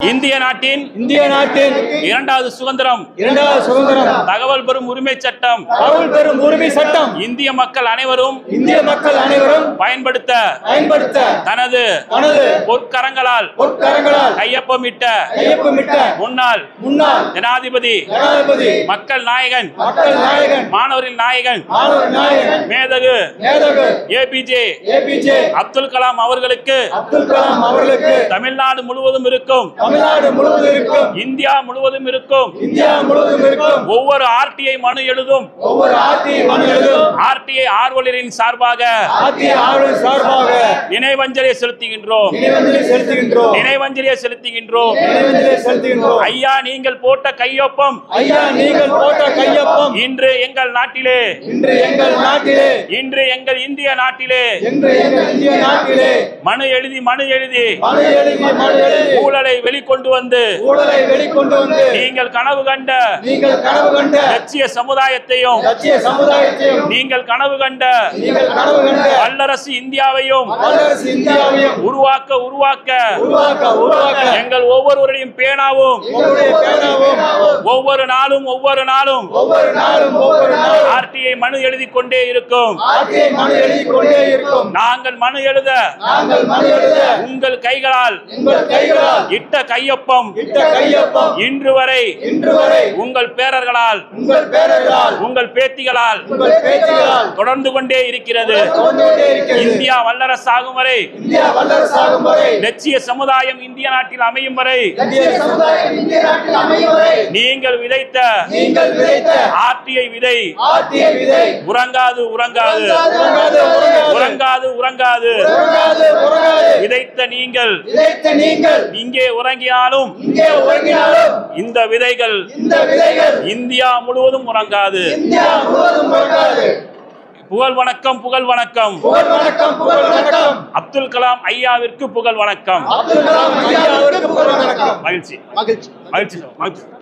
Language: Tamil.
இந்திய நாட்டின் இரண்டாவது சுதந்திரம் தகவல் பெறும் உரிமை சட்டம் இந்திய மக்கள் அனைவரும் பயன்படுத்த தனது பொற்கரங்களால் கையொப்பமிட்ட முன்னாள் ஜனாதிபதி மக்கள் நாயகன் மாணவரின் நாயகன் மேதகு ஏபிஜே அப்துல் கலாம் அவர்களுக்கு தமிழ்நாடு முழுவதும் இருக்கும் இந்தியா முழுவதும் இருக்கும் ஒவ்வொரு ஆர்டிஐ மனு எழுதும் ஆர்டிஐ ஆர்வலரின் சார்பாக நினைவஞ்சலியை செலுத்துகின்றோம் ஐயா நீங்கள் போட்ட கையொப்பம் இன்று எங்கள் நாட்டிலே இன்று எங்கள் இந்திய நாட்டிலே மனு எழுதி ஊழலை வெளிக்கொண்டு வந்து நீங்கள் கனவு கண்ட லட்சிய சமுதாயத்தையும் நீங்கள் கனவு கண்ட வல்லரசு இந்தியாவையும் உருவாக்க எங்கள் ஒவ்வொருவரையும் பேணாவும் ஒவ்வொரு நாளும் ஆர்டிஐ மனு எழுதி கொண்டே இருக்கும் நாங்கள் மனு எழுத உங்கள் கைகளால் இட்ட கையொப்பம் இன்று வரை உங்கள் பேரர்களால் உங்கள் பேத்திகளால் தொடர்ந்து கொண்டே இருக்கிறது இந்தியா வல்லரசாகும் வரை லட்சிய சமுதாயம் இந்திய நாட்டில் அமையும் வரை நீங்கள் விதைத்த ஆர்டிஐ விதை உறங்காது விதைத்த நீங்கள் இங்கே உறங்கினாலும் இந்த விதைகள் இந்தியா முழுவதும் உறங்காது. புகழ் வணக்கம் அப்துல் கலாம் ஐயாவிற்கு புகழ் வணக்கம். மகிழ்ச்சி.